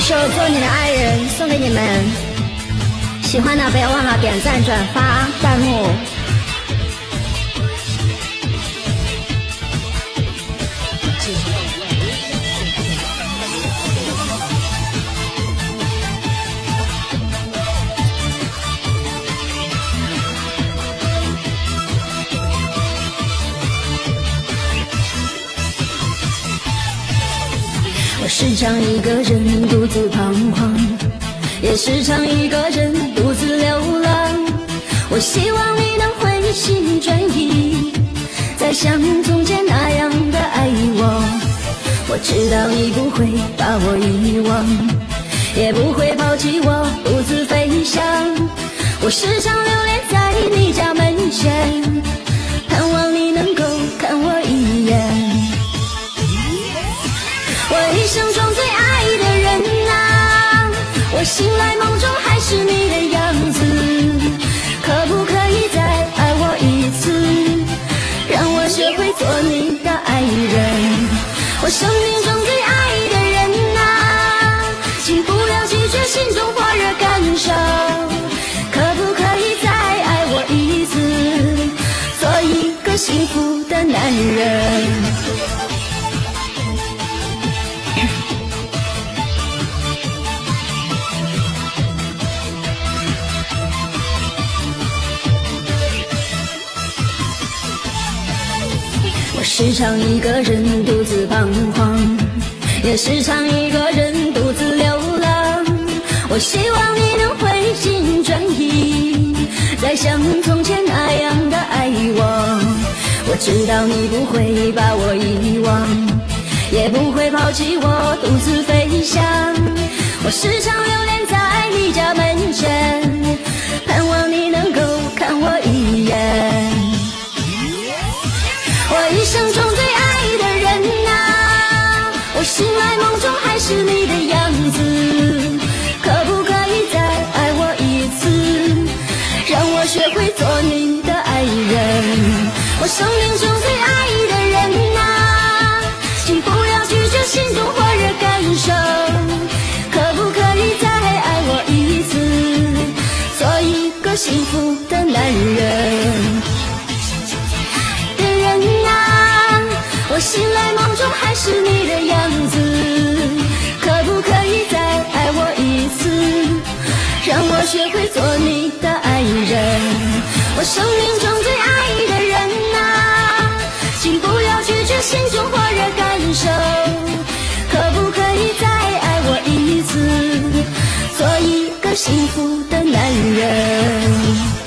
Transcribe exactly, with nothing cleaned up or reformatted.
首《做你的爱人》送给你们，喜欢的不要忘了点赞、转发、弹幕。我时常一个人独自彷徨，也时常一个人独自流浪。我希望你能回心转意，再像从前那样的爱我。我知道你不会把我遗忘，也不会抛弃我独自飞翔。我时常流连在你家门前，盼望你能够看我一眼。我一生中最爱的人啊，我醒来梦中还是你的样子，可不可以再爱我一次，让我学会做你的爱人。我生命中最爱的人啊，请不要拒绝心中火热感受，可不可以再爱我一次，做一个幸福的男人。我时常一个人独自彷徨，也时常一个人独自流浪。我希望你能回心转意，再像从前那样的爱我。我知道你不会把我遗忘，也不会抛弃我独自飞翔。我时常流连在你家门前，盼望你能够看我一眼。我一生中最爱的人啊，我醒来梦中还是你的样子，可不可以再爱我一次，让我学会做你的爱人。我生命中最爱的人啊，请不要拒绝心中火热感受，可不可以再爱我一次，做一个幸福的男人。我醒来梦中还是你的样子，可不可以再爱我一次，让我学会做你的爱人。我生命中最爱的人啊，请不要拒绝心中火热感受，可不可以再爱我一次，做一个幸福的男人。